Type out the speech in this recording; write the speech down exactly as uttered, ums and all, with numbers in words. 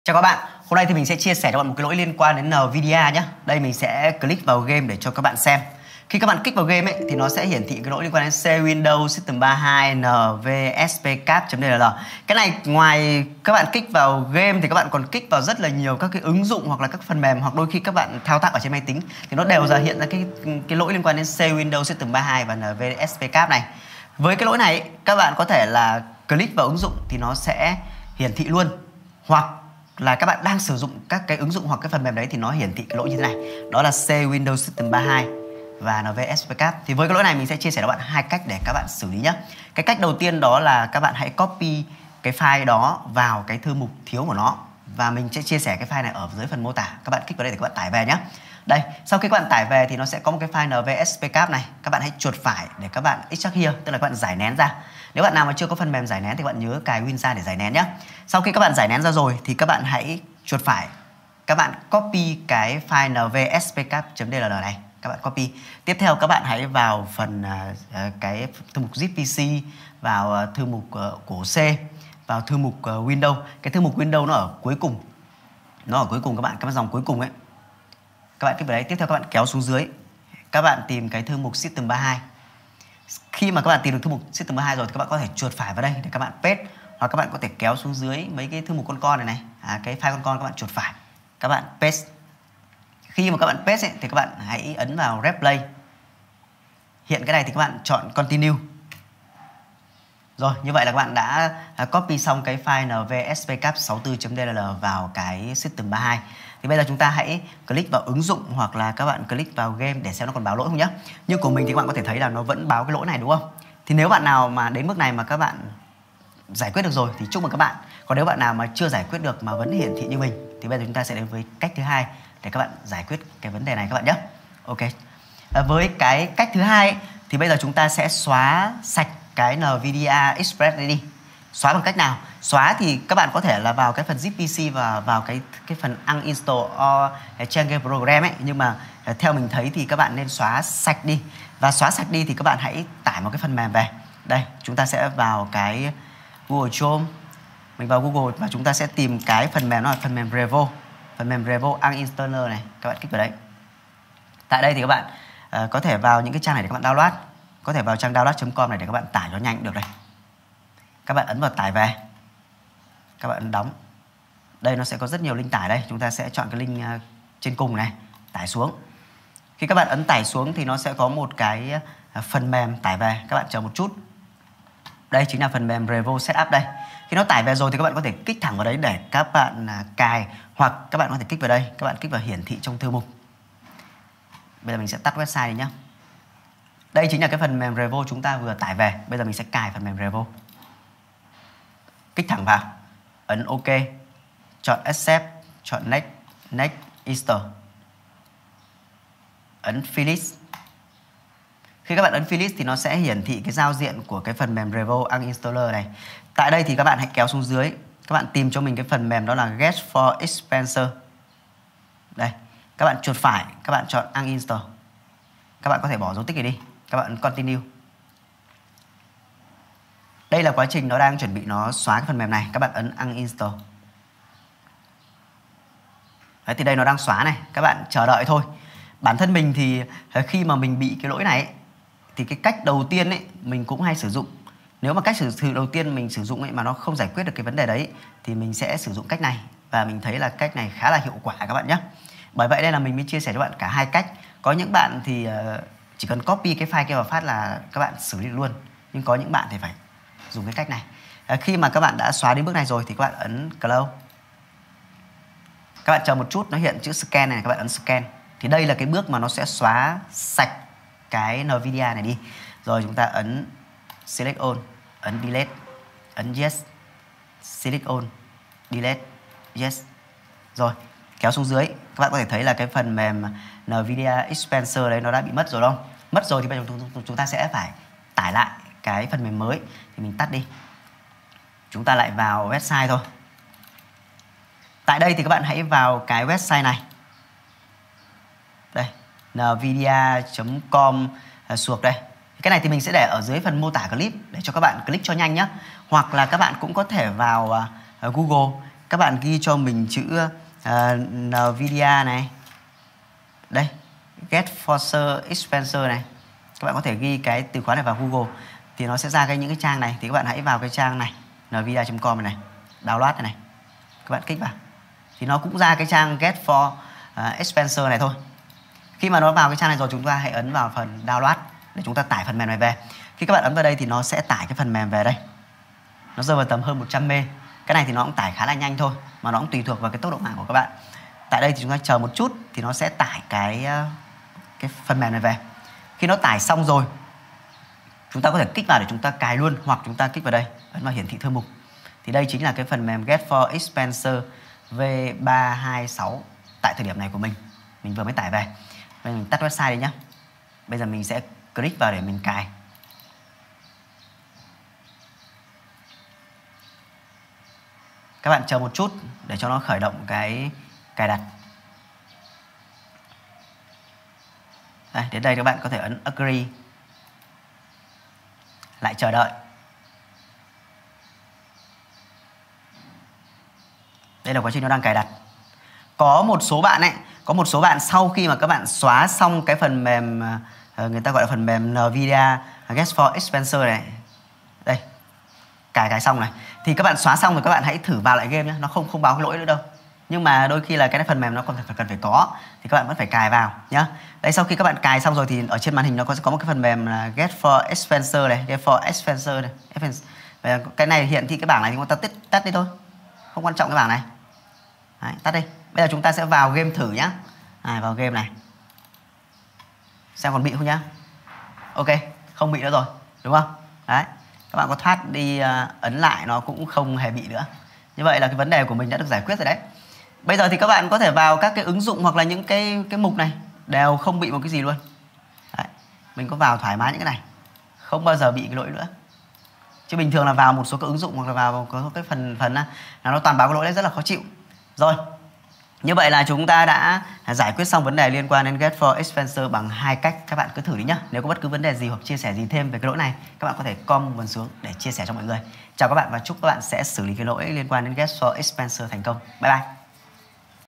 Chào các bạn, hôm nay thì mình sẽ chia sẻ cho bạn một cái lỗi liên quan đến Nvidia nhé. Đây mình sẽ click vào game để cho các bạn xem. Khi các bạn click vào game ấy thì nó sẽ hiển thị cái lỗi liên quan đến C Windows System ba mươi hai nvspcap.dll. Cái này ngoài các bạn click vào game thì các bạn còn click vào rất là nhiều các cái ứng dụng hoặc là các phần mềm, hoặc đôi khi các bạn thao tác ở trên máy tính thì nó đều ra hiện ra cái cái lỗi liên quan đến C Windows System ba mươi hai và nvspcap này. Với cái lỗi này các bạn có thể là click vào ứng dụng thì nó sẽ hiển thị luôn, hoặc là các bạn đang sử dụng các cái ứng dụng hoặc cái phần mềm đấy thì nó hiển thị cái lỗi như thế này, đó là C Windows System ba mươi hai và nvspcap. Thì với cái lỗi này mình sẽ chia sẻ cho bạn hai cách để các bạn xử lý nhé. Cái cách đầu tiên đó là các bạn hãy copy cái file đó vào cái thư mục thiếu của nó, và mình sẽ chia sẻ cái file này ở dưới phần mô tả. Các bạn kích vào đây để các bạn tải về nhé. Đây, sau khi các bạn tải về thì nó sẽ có một cái file nvspcap này. Các bạn hãy chuột phải để các bạn extract here, tức là các bạn giải nén ra. Nếu bạn nào mà chưa có phần mềm giải nén thì các bạn nhớ cài Win ra để giải nén nhé. Sau khi các bạn giải nén ra rồi thì các bạn hãy chuột phải, các bạn copy cái file nvspcap.dll này, các bạn copy. Tiếp theo các bạn hãy vào phần uh, cái thư mục zip pê xê, vào uh, thư mục uh, cổ C, vào thư mục uh, Windows. Cái thư mục Windows nó ở cuối cùng, nó ở cuối cùng các bạn, các dòng cuối cùng ấy. Các bạn kích vào đấy. Tiếp theo các bạn kéo xuống dưới, các bạn tìm cái thư mục System ba mươi hai. Khi mà các bạn tìm được thư mục System ba mươi hai rồi thì các bạn có thể chuột phải vào đây để các bạn paste, hoặc các bạn có thể kéo xuống dưới mấy cái thư mục con con này này, à, cái file con con các bạn chuột phải, các bạn paste. Khi mà các bạn paste ấy, thì các bạn hãy ấn vào replay. Hiện cái này thì các bạn chọn continue. Rồi, như vậy là các bạn đã copy xong cái file nvspcap sáu mươi tư .dll vào cái System ba mươi hai. Thì bây giờ chúng ta hãy click vào ứng dụng hoặc là các bạn click vào game để xem nó còn báo lỗi không nhé. Như của mình thì các bạn có thể thấy là nó vẫn báo cái lỗi này, đúng không? Thì nếu bạn nào mà đến mức này mà các bạn giải quyết được rồi thì chúc mừng các bạn. Còn nếu bạn nào mà chưa giải quyết được mà vẫn hiển thị như mình thì bây giờ chúng ta sẽ đến với cách thứ hai để các bạn giải quyết cái vấn đề này các bạn nhé. Ok. À, với cái cách thứ hai ấy, thì bây giờ chúng ta sẽ xóa sạch cái Nvidia Express này đi. Xóa bằng cách nào? Xóa thì các bạn có thể là vào cái phần zip pê xê và vào cái cái phần uninstall or change program ấy, nhưng mà theo mình thấy thì các bạn nên xóa sạch đi. Và xóa sạch đi thì các bạn hãy tải một cái phần mềm về. Đây, chúng ta sẽ vào cái Google Chrome. Mình vào Google và chúng ta sẽ tìm cái phần mềm, nó là phần mềm Revo. Phần mềm Revo Uninstaller này, các bạn kích vào đấy. Tại đây thì các bạn uh, có thể vào những cái trang này để các bạn download. Có thể vào trang download chấm com này để các bạn tải cho nhanh được đây. Các bạn ấn vào tải về, các bạn ấn đóng. Đây nó sẽ có rất nhiều link tải đây. Chúng ta sẽ chọn cái link uh, trên cùng này, tải xuống. Khi các bạn ấn tải xuống thì nó sẽ có một cái uh, phần mềm tải về. Các bạn chờ một chút. Đây chính là phần mềm Revo Setup đây. Khi nó tải về rồi thì các bạn có thể kích thẳng vào đấy để các bạn uh, cài, hoặc các bạn có thể kích vào đây, các bạn kích vào hiển thị trong thư mục. Bây giờ mình sẽ tắt website đi nhé. Đây chính là cái phần mềm Revo chúng ta vừa tải về. Bây giờ mình sẽ cài phần mềm Revo. Kích thẳng vào, ấn OK, chọn Accept, chọn Next, Next, Install, ấn Finish. Khi các bạn ấn Finish thì nó sẽ hiển thị cái giao diện của cái phần mềm Revo Uninstaller này. Tại đây thì các bạn hãy kéo xuống dưới, các bạn tìm cho mình cái phần mềm đó là Get for Expander. Đây, các bạn chuột phải, các bạn chọn Uninstall. Các bạn có thể bỏ dấu tích này đi, các bạn ấn Continue. Đây là quá trình nó đang chuẩn bị nó xóa cái phần mềm này, các bạn ấn Uninstall. Đấy, thì đây nó đang xóa này, các bạn chờ đợi thôi. Bản thân mình thì khi mà mình bị cái lỗi này ấy, thì cái cách đầu tiên ấy mình cũng hay sử dụng. Nếu mà cách sử dụng đầu tiên mình sử dụng ấy mà nó không giải quyết được cái vấn đề đấy thì mình sẽ sử dụng cách này, và mình thấy là cách này khá là hiệu quả các bạn nhé. Bởi vậy đây là mình mới chia sẻ cho bạn cả hai cách. Có những bạn thì chỉ cần copy cái file kia vào phát là các bạn xử lý được luôn, nhưng có những bạn thì phải dùng cái cách này. À, khi mà các bạn đã xóa đến bước này rồi thì các bạn ấn Close. Các bạn chờ một chút, nó hiện chữ Scan này, các bạn ấn Scan. Thì đây là cái bước mà nó sẽ xóa sạch cái Nvidia này đi. Rồi chúng ta ấn Select All, ấn Delete, ấn Yes, Select All, Delete, Yes. Rồi, kéo xuống dưới, các bạn có thể thấy là cái phần mềm Nvidia Expander đấy nó đã bị mất rồi không? Mất rồi thì bây giờ chúng ta sẽ phải tải lại cái phần mềm mới. Thì mình tắt đi, chúng ta lại vào website thôi. Tại đây thì các bạn hãy vào cái website này. Đây, nvidia chấm com suộc đây. Cái này thì mình sẽ để ở dưới phần mô tả clip để cho các bạn click cho nhanh nhé. Hoặc là các bạn cũng có thể vào uh, Google các bạn ghi cho mình chữ uh, Nvidia này. Đây, Get Force Expander này. Các bạn có thể ghi cái từ khóa này vào Google thì nó sẽ ra cái những cái trang này. Thì các bạn hãy vào cái trang này, nvidia chấm com này, này, download này này. Các bạn kích vào thì nó cũng ra cái trang Get for uh, Expander này thôi. Khi mà nó vào cái trang này rồi, chúng ta hãy ấn vào phần download để chúng ta tải phần mềm này về. Khi các bạn ấn vào đây thì nó sẽ tải cái phần mềm về đây. Nó rơi vào tầm hơn một trăm mê. Cái này thì nó cũng tải khá là nhanh thôi, mà nó cũng tùy thuộc vào cái tốc độ mạng của các bạn. Tại đây thì chúng ta chờ một chút thì nó sẽ tải cái cái phần mềm này về. Khi nó tải xong rồi, chúng ta có thể kích vào để chúng ta cài luôn, hoặc chúng ta kích vào đây, ấn vào hiển thị thư mục. Thì đây chính là cái phần mềm Get for Expander V ba hai sáu tại thời điểm này của mình. Mình vừa mới tải về. Bây giờ mình tắt website đi nhé. Bây giờ mình sẽ click vào để mình cài. Các bạn chờ một chút để cho nó khởi động cái cài đặt. Đây, đến đây các bạn có thể ấn Agree. Lại chờ đợi. Đây là quá trình nó đang cài đặt. Có một số bạn ấy, có một số bạn sau khi mà các bạn xóa xong cái phần mềm, người ta gọi là phần mềm Nvidia Get for Expander này. Đây, cài cài xong này. Thì các bạn xóa xong rồi các bạn hãy thử vào lại game nhé. Nó không không báo cái lỗi nữa đâu. Nhưng mà đôi khi là cái phần mềm nó còn phải, cần phải có thì các bạn vẫn phải cài vào nhá. Đây, sau khi các bạn cài xong rồi thì ở trên màn hình nó có có một cái phần mềm là Get for Expander này, Get for Expander này. Và cái này hiện thị cái bảng này thì chúng ta tắt tắt đi thôi. Không quan trọng cái bảng này. Đấy, tắt đi. Bây giờ chúng ta sẽ vào game thử nhá. À, vào game này. Xem còn bị không nhá. Ok, không bị nữa rồi, đúng không? Đấy. Các bạn có thoát đi uh, ấn lại nó cũng không hề bị nữa. Như vậy là cái vấn đề của mình đã được giải quyết rồi đấy. Bây giờ thì các bạn có thể vào các cái ứng dụng hoặc là những cái cái mục này đều không bị một cái gì luôn. Đấy. Mình có vào thoải mái những cái này, không bao giờ bị cái lỗi nữa. Chứ bình thường là vào một số cái ứng dụng hoặc là vào có cái phần phần là nó toàn báo cái lỗi đấy, rất là khó chịu. Rồi. Như vậy là chúng ta đã giải quyết xong vấn đề liên quan đến Get for Expander bằng hai cách. Các bạn cứ thử đi nhá. Nếu có bất cứ vấn đề gì hoặc chia sẻ gì thêm về cái lỗi này, các bạn có thể comment phần xuống để chia sẻ cho mọi người. Chào các bạn và chúc các bạn sẽ xử lý cái lỗi liên quan đến Get for Expander thành công. Bye bye.